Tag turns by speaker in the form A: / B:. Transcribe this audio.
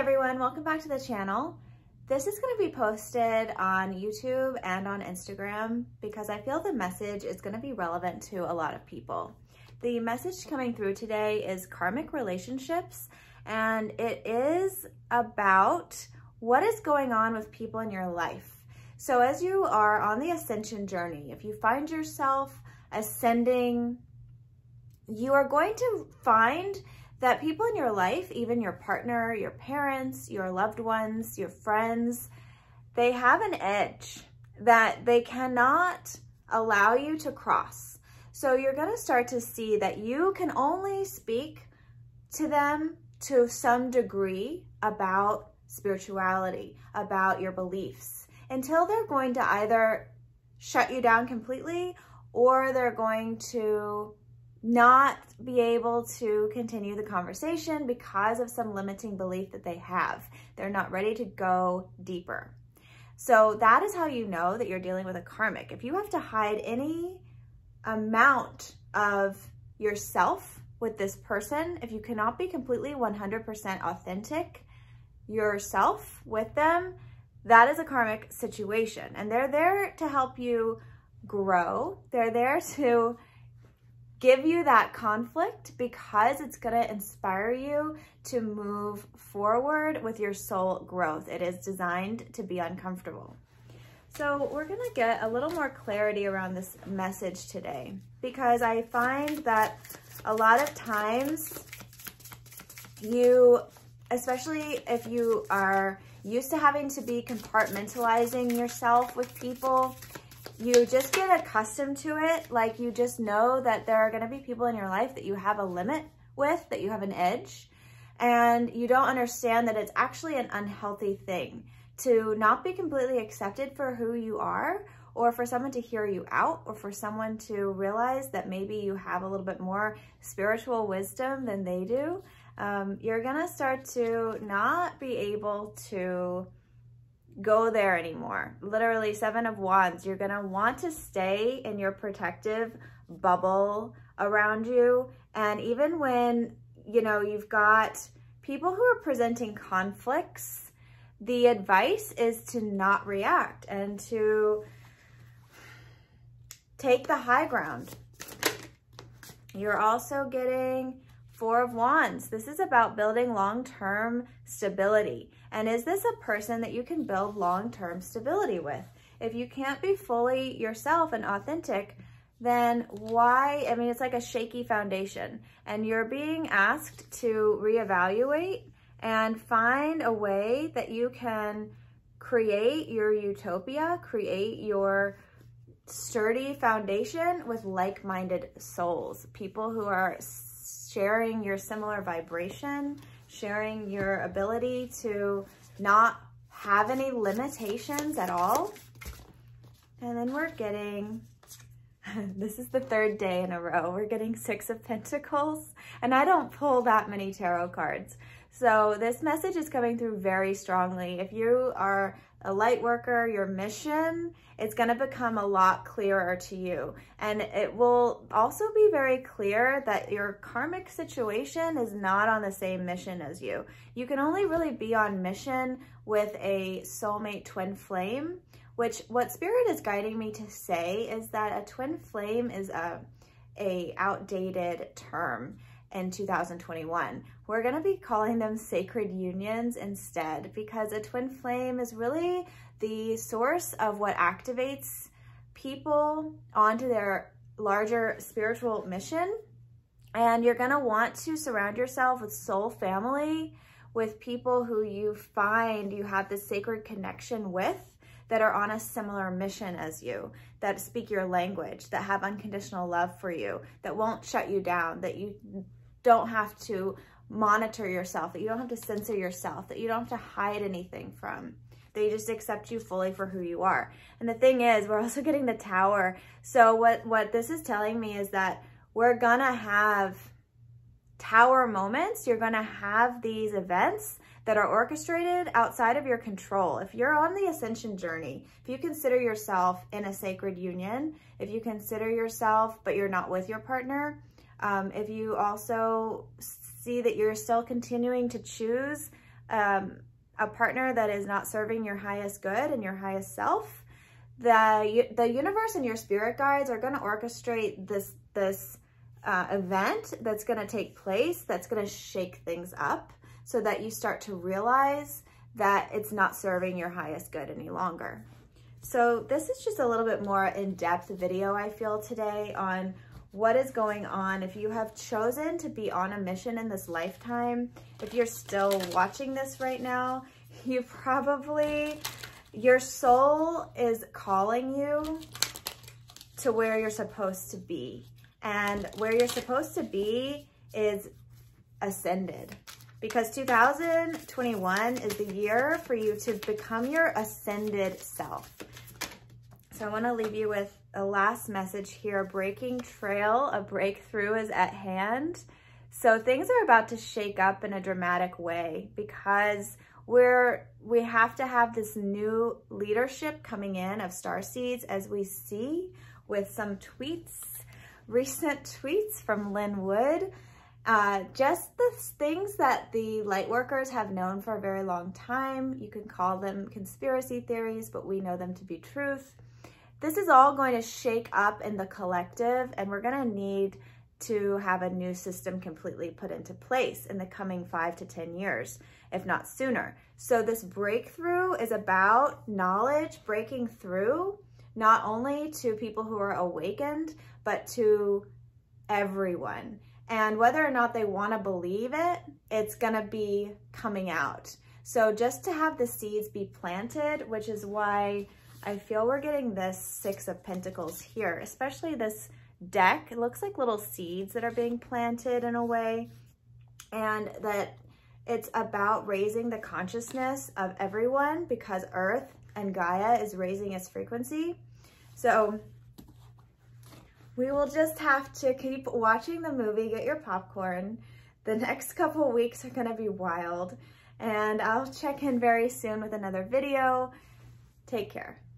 A: everyone, welcome back to the channel. This is going to be posted on YouTube and on Instagram because I feel the message is going to be relevant to a lot of people. The message coming through today is karmic relationships, and it is about what is going on with people in your life. So as you are on the ascension journey, if you find yourself ascending, you are going to find that people in your life, even your partner, your parents, your loved ones, your friends, they have an edge that they cannot allow you to cross. So you're going to start to see that you can only speak to them to some degree about spirituality, about your beliefs, until they're going to either shut you down completely or they're going to not be able to continue the conversation because of some limiting belief that they have. They're not ready to go deeper. So that is how you know that you're dealing with a karmic. If you have to hide any amount of yourself with this person, if you cannot be completely 100% authentic yourself with them, that is a karmic situation. And they're there to help you grow. They're there to give you that conflict because it's going to inspire you to move forward with your soul growth. It is designed to be uncomfortable. So we're going to get a little more clarity around this message today, because I find that a lot of times you, especially if you are used to having to be compartmentalizing yourself with people, you just get accustomed to it. Like, you just know that there are going to be people in your life that you have a limit with, that you have an edge, and you don't understand that it's actually an unhealthy thing to not be completely accepted for who you are, or for someone to hear you out, or for someone to realize that maybe you have a little bit more spiritual wisdom than they do. You're going to start to not be able to go there anymore. Literally, 7 of Wands. You're going to want to stay in your protective bubble around you. And even when, you know, you've got people who are presenting conflicts, the advice is to not react and to take the high ground. You're also getting 4 of Wands. This is about building long-term stability. And is this a person that you can build long-term stability with? If you can't be fully yourself and authentic, then why? I mean, it's like a shaky foundation, and you're being asked to reevaluate and find a way that you can create your utopia, create your sturdy foundation with like-minded souls, people who are sharing your similar vibration, sharing your ability to not have any limitations at all. And then we're getting, this is the 3rd day in a row, we're getting 6 of Pentacles, and I don't pull that many tarot cards. So this message is coming through very strongly. If you are a light worker, your mission, it's going to become a lot clearer to you. And it will also be very clear that your karmic situation is not on the same mission as you. You can only really be on mission with a soulmate twin flame, which what Spirit is guiding me to say is that a twin flame is a outdated term in 2021. We're going to be calling them sacred unions instead, because a twin flame is really the source of what activates people onto their larger spiritual mission. And you're going to want to surround yourself with soul family, with people who you find you have this sacred connection with, that are on a similar mission as you, that speak your language, that have unconditional love for you, that won't shut you down, that you don't have to monitor yourself, that you don't have to censor yourself, that you don't have to hide anything from. They just accept you fully for who you are. And the thing is, we're also getting the Tower. So what this is telling me is that we're gonna have Tower moments. You're gonna have these events that are orchestrated outside of your control. If you're on the ascension journey, if you consider yourself in a sacred union, if you consider yourself, but you're not with your partner, if you also see that you're still continuing to choose a partner that is not serving your highest good and your highest self, the universe and your spirit guides are going to orchestrate this event that's going to take place, that's going to shake things up so that you start to realize that it's not serving your highest good any longer. So this is just a little bit more in-depth video, I feel, today on what is going on. If you have chosen to be on a mission in this lifetime, if you're still watching this right now, your soul is calling you to where you're supposed to be. And where you're supposed to be is ascended. Because 2021 is the year for you to become your ascended self. So I want to leave you with a last message here. A breaking trail, a breakthrough is at hand. So things are about to shake up in a dramatic way because we have to have this new leadership coming in of starseeds, as we see with some tweets, recent tweets from Lynn Wood. Just the things that the light workers have known for a very long time. You can call them conspiracy theories, but we know them to be truth. This is all going to shake up in the collective, and we're going to need to have a new system completely put into place in the coming 5 to 10 years, if not sooner. So this breakthrough is about knowledge breaking through, not only to people who are awakened, but to everyone. And whether or not they want to believe it, it's going to be coming out. So just to have the seeds be planted, which is why I feel we're getting this 6 of Pentacles here, especially this deck. It looks like little seeds that are being planted in a way, and that it's about raising the consciousness of everyone because Earth and Gaia is raising its frequency. So we will just have to keep watching the movie, get your popcorn. The next couple weeks are going to be wild, and I'll check in very soon with another video. Take care.